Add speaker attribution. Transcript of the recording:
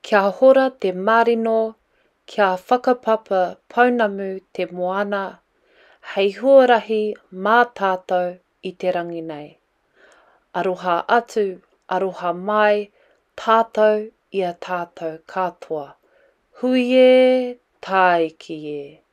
Speaker 1: Kia hora te marino, kia whakapapa pounamu te moana, hei huarahi mā tātou i te rangi nei. Aroha atu, aroha mai, tātou ia tātou katoa. Hui e, Tāiki e.